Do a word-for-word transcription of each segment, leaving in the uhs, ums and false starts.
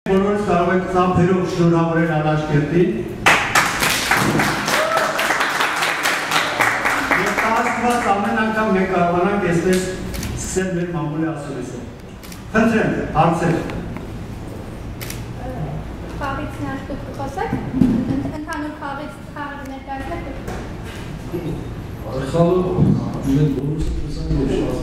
Բոլորս կարող եք ծափերով շնորհավորել Alashkertin։ Եվ տաղաստված ամեն անգամ մենք կարողանանք այսպես սկսել մեր մամուլի ասուլիսը։ Խնդրեմ, հարցեր։ Խաղից ներկայացեք խոսեք, ընդհանուր խաղից խաղը ներկայացեք։ Խաղը մենք բոլորս տեսանք որ շատ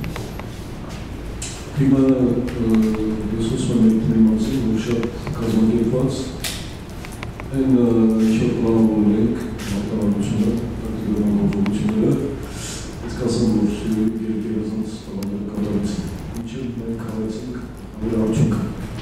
Հիմա ես խոսում եմ մեր մասին, որ շատ կազմակերպված են ինչ-որ պլանավորել ենք մարտավարությունը, պատգամավորությունները, ես կասեմ, որ երկերազանց տաղանդերը կատարեցին, ինչև մենք հավեցինք ավելի արդյունքը։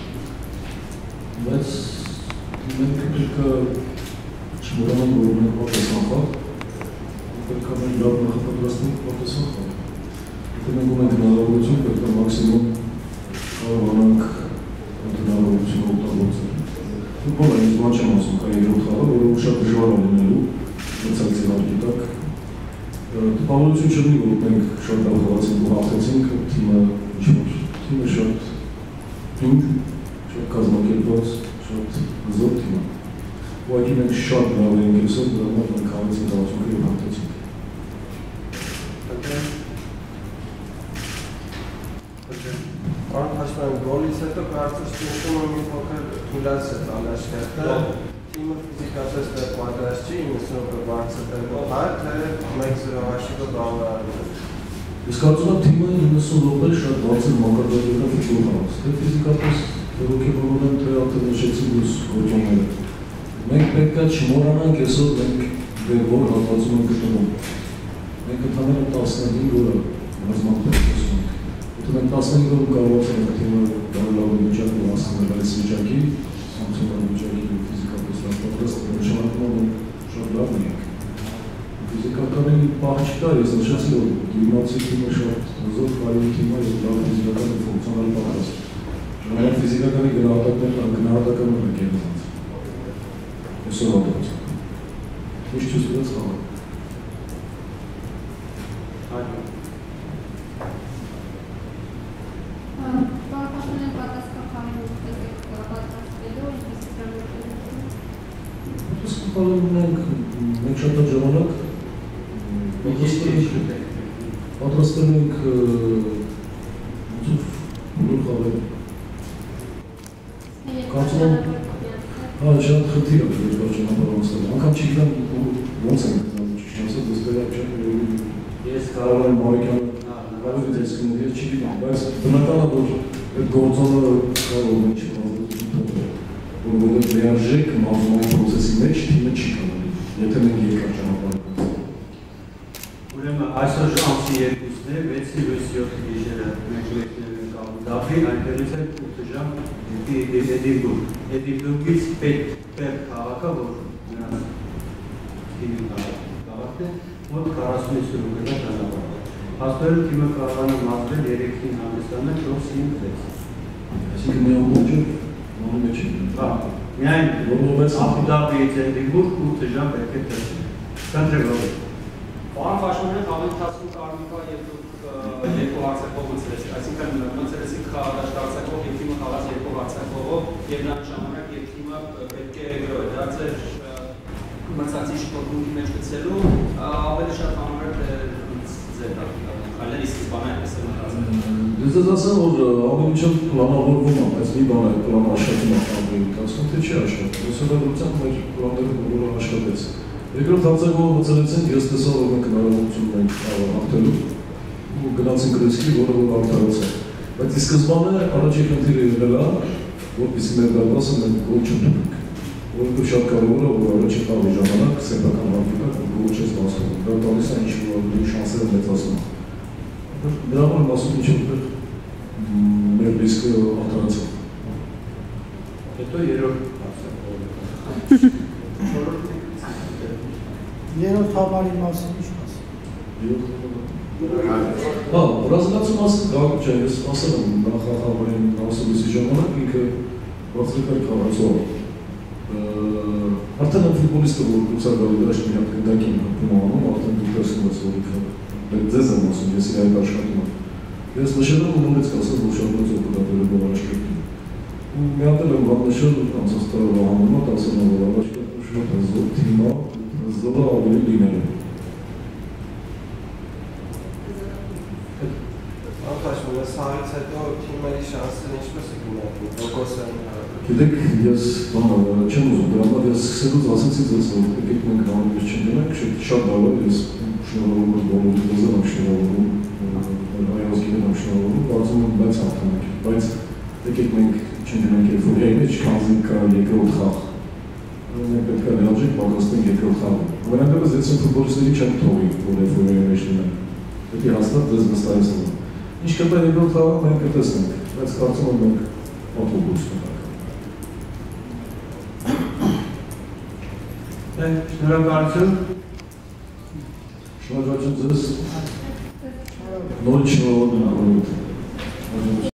Բայց մենք պետք է չմոռանանք, որ մենք պատասխան խաղ, պետք է մենք լավ նախապատրաստենք պատասխան խաղ։ Եթե մենք ունենք հնարավորություն, պետք է մաքսիմում կարողանանք հնարավորությունը օգտագործել։ Ֆուտբոլը ինձ բան չեմ ասում, կա երրորդ խաղը, որը շատ դժվար է լինելու մրցակցի հարկի տակ։ Տպավորություն չլինի, որ մենք շատ լավ խաղացինք ու հաղթեցինք, թիմը ինչ-որ թիմը շատ դուր, շատ կազմակերպված, շատ հզոր թիմ է։ Ուղղակի մենք շատ լավ էինք այսօր, դրա համար մենք խաղացինք արդյունքը և հաղթեցինք։ Պարոն Khashmanyan, գոլից հետո կարծես նշում եմ մի փոքր թույլաց է Alashkertը, թիմը ֆիզիկապես դեռ պատրաստ չի իննսուն րոպե բարձր տեմպով հայ, թե մեկ զրո հաշիվը բավարարում է։ Ես կարծում եմ թիմը իննսուն րոպե շատ բարձր մակարդակներով ֆուտբոլ խաղաց, թե ֆիզիկապես, թե հոգեբանորեն, թե արդեն նշեցին դուրս գործոնները։ Մենք պետք է չմոռանանք այսօր մենք դեռ որ հատվածում ենք գտնվում։ Մենք ընդհանրապես տասնհինգ օրը ռազմական խոսում ենք։ Եթե մենք տասնհինգ օրում կարողացանք թիմը բարելավել վիճակը հասնել այս վիճակի, ֆունկցիոնալ վիճակի ու ֆիզիկապես լավ պատրաստ, նշանակում է մենք շատ լավ ենք։ Ֆիզիկականին պահ չկա, ես նշեցի, որ դիմացի թիմը շատ հզոր կարելի թիմ է և լավ ֆիզիկական ու ֆունկցիոնալ պատրաստ։ Ժամանակ ֆիզիկականի գնահատականում ենք երազանց։ Այսօր հատվածը։ Ինչ չուսկրեց խաղը։ Պարոն Khashmanyan, պատասխան խաղին ուղղել եք պատրաստվելու, ինչպես Ես կպալում ունենք մենք շատ ժամանակ պատրաստել ենք բոլոր խաղերը։ Կարծում եմ հա, շատ խնդիր է երկար ճանապարհ անցնել։ Անգամ չգիտեմ ոնց ենք ճիշտ ասած, ես դեռ չեմ ես կարող եմ Մարիկյանը ավելի դեսքին ես չգիտեմ, բայց բնական է որ այդ գործոնը կարող է չկազմակերպել, որ որովհետև լիարժեք մազոնային պրոցեսի մեջ թիմը չի կարող, եթե մենք երկար ճանապարհ անցնենք։ Ուրեմն այսօր ամսի երկուսն է, վեցի յոթ գիշերը մենք մեկնել ենք Աբու-Դաբի, այնտեղից էլ ութ ժամ Էդինբուրգ։ Էդինբուրգից պետք քաղաքը, որ նրանց թիմի քաղաքն է, մոտ քառասունհինգ րոպեվա ճանապարհ։ Հաստորեն թիմը կարողանում մաքրել երեքին հանդիսանում չորս հինգ վեց։ Այսինքն միայն ոճը մոնում մեջ է։ Հա, միայն Աբու-Դաբիից Էդինբուրգ ութ ժամ պետք է տրցի։ Խնդրեմ ողջ։ Պարոն Khashmanyan, խաղի ընթացքում կարմիկա և դուք երկու հարցակով մցրեցիք, այսինքն մցրեցիք խաղադաշտարցակով և թիմը խաղաց երկու հարցակովով և նրան ժամանակ և թիմը պետք է դա ձեր մրցակցի շփոթմունքի մեջ գցելու ավելի շատ համարը ձեր այլեր ի սկզբանե այդպես է մտածել։ Ես ես ասեմ, որ ամենուչով պլանավորվում է, բայց մի բան է պլանը աշխատում է խաղի ընթացքում, թե չի աշխատում։ Ես հնարավորությամբ մեր պլանները բոլորը աշխատեց։ Երկրորդ հարցակովը մցրեցինք, ես տեսա, որ մենք հնարավորություն ունենք հաղթելու ու գնացինք ռիսկի, որը որ արդարացավ։ Բայց ի սկզբանե առաջի խնդիրը եղել է, որպեսզի մեր դարձը մենք գոլ չընդունենք։ Որովհետև շատ կարևոր է, որ առաջի խաղի ժամանակ սեփական հարկի տակ գոլ չես բացվում։ Դա տալիս է ինչ-որ շանսերը մեծացնում։ Դրա համար ասում ինչ-որ մեր ռիսկը արդարացավ։ Հետո երրորդ հարցակովը։ Երրորդ համարի մասին ինչ ասում։ Հա, բրազիլացու մասին գաղ չէ, ես ասել եմ նախախաղային ասելիսի ժամանակ ինքը բացրիկար կաղացող արդեն եմ ֆուտբոլիստը, որ կուսար գալի դրաշ մի հատ գնդակին հպում անում, արդեն դուք տեսնում ես, որ ինքը ձեզ եմ ասում, ես իր այդ աշխատում եմ։ Ես նշել եմ ու նորից կասեմ, որ շատ մեծ օգտատեր է Alashkertին։ Մի հատ եմ համնշել անցած տարվա համեմատ ասել եմ, որ Alashkert-ը շատ հզոր թիմ է, հզորը ավելի լինել է։ Khashmanyan, սաղից հետո թիմերի շանսերը ինչպես է գնահատում, Ռոկոսյանի հարաբերությամբ։ Գիտեք, ես բան չեմ ուզում, դրա համար ես սկսելուց ասեցի ձեզ, որ եկեք մենք համերգ չընկնենք, շատ լավ է, ես շնորհավորում եմ բոլորի դեզել եմ շնորհավորում, հայազգիներ եմ շնորհավորում, կարծում եմ բայց հաղթանակ, բայց եկեք մենք չընկնենք էյֆորիայի մեջ, քանզի կա երկրորդ խաղ, մենք պետք է լիարժեք պատրաստենք երկրորդ խաղը, ամենայնտեղս ես ֆուտբոլիստների չեմ թողի, որ էյֆորիայի մեջ լինեն, պետք է հաստատ ձեզ վստահեցնում։ Ինչ կտա երկրորդ խաղը մենք կտեսնենք, բայց կարծում եմ մենք ավտոբուս կտանք։ Շնորհակալություն։ Շնորհակալություն ձեզ։ Նոր շնորհավորում եմ։